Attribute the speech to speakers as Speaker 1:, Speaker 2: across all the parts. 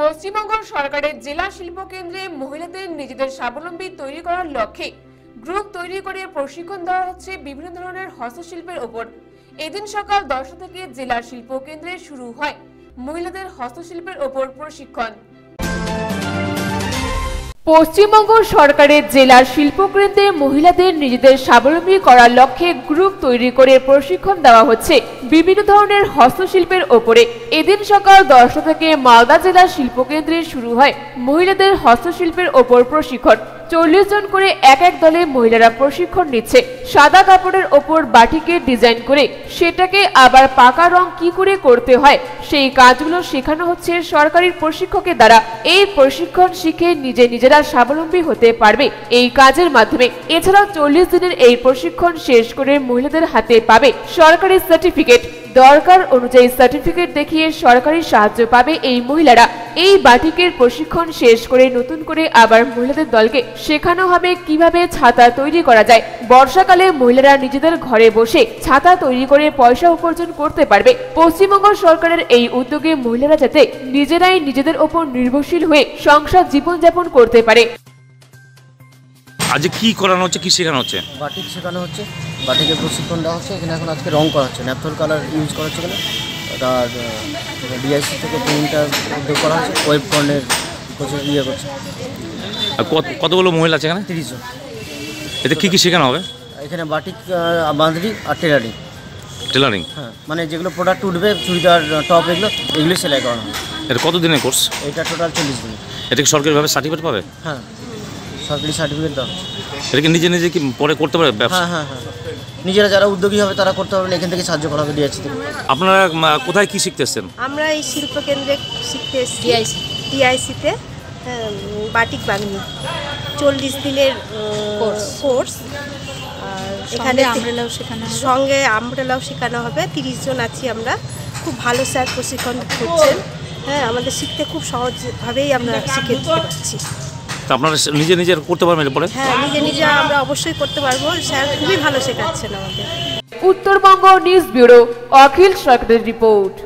Speaker 1: পশ্চিমবঙ্গ সরকারের জেলা শিল্প কেন্দ্রে মহিলাদের নিজেদের স্বাবলম্বী তৈরি করার লক্ষ্যে গ্রুপ তৈরি করে প্রশিক্ষণ দেওয়া হচ্ছে বিভিন্ন ধরনের হস্তশিল্পের উপর। এদিন সকাল 10টা থেকে জেলা শিল্প কেন্দ্রে শুরু হয় মহিলাদের হস্তশিল্পের উপর প্রশিক্ষণ। পশ্চিমবঙ্গ সরকারের জেলার শিল্পকেন্দ্রে মহিলাদের নিজেদের স্বাবলম্বী করার লক্ষ্যে গ্রুপ তৈরি করে প্রশিক্ষণ দেওয়া হচ্ছে বিভিন্ন ধরনের হস্তশিল্পের ওপরে। এদিন সকাল 10টা থেকে মালদা জেলার শিল্পকেন্দ্রে শুরু হয় মহিলাদের হস্তশিল্পের ওপর প্রশিক্ষণ। 40 জন করে এক এক দলে মহিলারা প্রশিক্ষণ নিচ্ছে। সাদা কাপড়ের ওপর বাটিকে ডিজাইন করে সেটাকে আবার পাকা রং কি করে করতে হয় সেই কাজগুলো শেখানো হচ্ছে সরকারি প্রশিক্ষকের দ্বারা। এই প্রশিক্ষণ শিখে নিজেরা স্বাবলম্বী হতে পারবে এই কাজের মাধ্যমে। এছাড়াও 40 দিনের এই প্রশিক্ষণ শেষ করে মহিলাদের হাতে পাবে সরকারি সার্টিফিকেট। দরকার অনুযায়ী সার্টিফিকেট দেখিয়ে সরকারি সাহায্য পাবে এই মহিলারা। এই বাটিকের প্রশিক্ষণ শেষ করে নতুন করে আবার মহিলাদের দলকে শেখানো হবে কিভাবে ছাতা তৈরি করা যায়। বর্ষাকালে মহিলারা নিজেদের ঘরে বসে ছাতা তৈরি করে পয়সা উপার্জন করতে পারবে। পশ্চিমবঙ্গ সরকারের এই উদ্যোগে মহিলারা যাতে নিজেরাই নিজেদের ওপর নির্ভরশীল হয়ে সংসার জীবনযাপন করতে পারে।
Speaker 2: আজ কি করানো হচ্ছে, কি শেখানো হচ্ছে?
Speaker 3: বাটিক শেখানো হচ্ছে, বাটিকের প্রশিক্ষণ দেওয়া হচ্ছে। এখানে এখন আজকে রং করা হচ্ছে, ন্যাপথল কালার ইউজ করা হচ্ছে। এখানে এটা ডিআইসি থেকে প্রিন্টার উদ্যোগ করা হচ্ছে, ওয়েব কর্নের প্রচুর করছে।
Speaker 2: আর কতগুলো মহিলা আছে এখানে?
Speaker 3: 30 জন।
Speaker 2: এতে কি কি শেখানো হবে?
Speaker 3: এখানে বাটিক, বাঁধরি আর টেলারিং।
Speaker 2: টেলারিং?
Speaker 3: হ্যাঁ, মানে যেগুলো প্রোডাক্ট উঠবে, চুড়িদার, টপ, এগুলো সেলাই করানো হবে।
Speaker 2: এটা কতদিনের কোর্স? এটা
Speaker 3: টোটাল 40 দিন।
Speaker 2: এটা কি সরকারিভাবে সার্টিফিকেট পাবে?
Speaker 3: হ্যাঁ, সরকারি সার্টিফিকেট দেওয়া হচ্ছে।
Speaker 2: এটা কি নিজে কি পরে করতে পারবে ব্যবসা?
Speaker 3: হ্যাঁ, নিজেরা যারা উদ্যোগী হবে তারা করতে পারবেন। এখান থেকে সাহায্য করা হবে ডিআইসি থেকে।
Speaker 2: আপনারা কোথায় কি শিখতে এসেছেন?
Speaker 4: আমরা এই শিল্পকেন্দ্রে শিখতে এসেছি ডিআইসিতে বাটিক বাঁধনি। 40 দিনের কোর্স। আর এখানে সঙ্গে আমব্রেলাও শেখানো হবে। 30 জন আছি আমরা। খুব ভালো স্যার প্রশিক্ষণ করছেন। হ্যাঁ, আমাদের শিখতে খুব সহজভাবেই আমরা শিখে দিতে পারছি।
Speaker 2: তা আপনারা নিজে করতে পারবেন এরপরে?
Speaker 4: হ্যাঁ, নিজে আমরা অবশ্যই করতে পারবো। স্যার খুবই ভালো শেখাচ্ছেন আমাদের।
Speaker 1: উত্তরবঙ্গ নিউজ ব্যুরো, অখিল সরকারের report.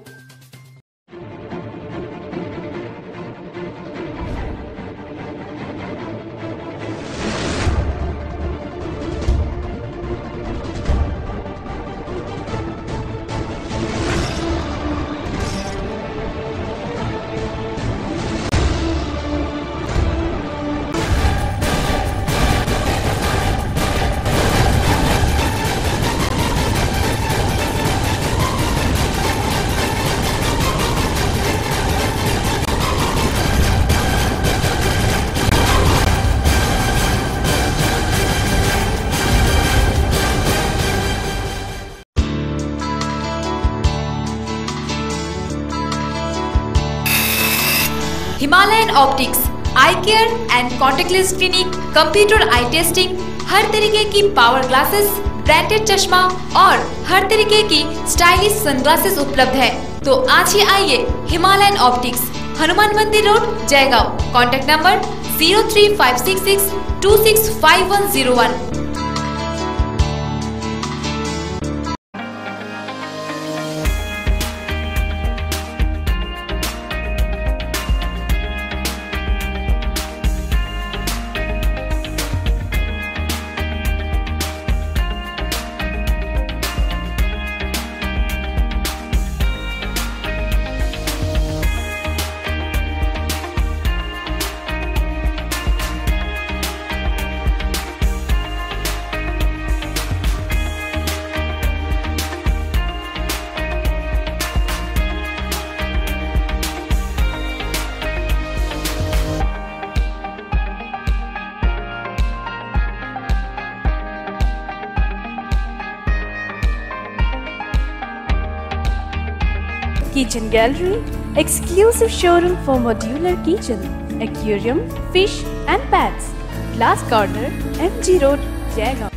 Speaker 5: Himalayan optics eye care and contact lens clinic, computer eye testing, हर तरीके की पावर ग्लासेस, ब्रांडेड चश्मा और हर तरीके की स्टाइलिश सनग्लासेस उपलब्ध है। तो आज ही आइए Himalayan optics, Hanuman Mandir road, Jaigaon. Contact number 03566265101।
Speaker 6: Kitchen Gallery, exclusive showroom for modular kitchen, aquarium, fish and pets. Glass Corner, MG Road, Jaigaon.